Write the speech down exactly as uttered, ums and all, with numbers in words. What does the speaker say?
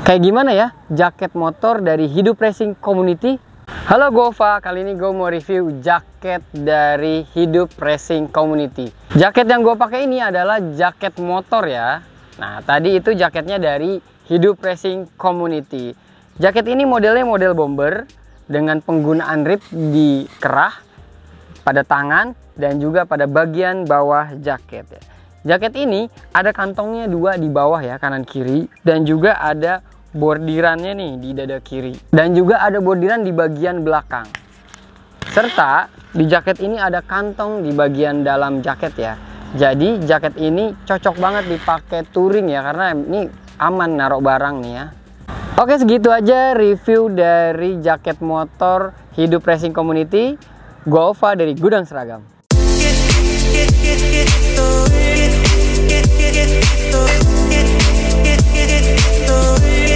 Kayak gimana ya jaket motor dari Hidup Racing Community? Halo Gova, kali ini gue mau review jaket dari Hidup Racing Community. Jaket yang gue pakai ini adalah jaket motor ya. Nah tadi itu jaketnya dari Hidup Racing Community. Jaket ini modelnya model bomber dengan penggunaan rib di kerah, pada tangan, dan juga pada bagian bawah jaket ya. Jaket ini ada kantongnya dua di bawah ya, kanan kiri, dan juga ada bordirannya nih di dada kiri, dan juga ada bordiran di bagian belakang. Serta di jaket ini ada kantong di bagian dalam jaket ya. Jadi jaket ini cocok banget dipakai touring ya, karena ini aman naruh barang nih ya. Oke, segitu aja review dari jaket motor Hidup Racing Community. Gova dari Gudang Seragam. Get, get, get, get, get, get, get, get, get, get, get, get, get,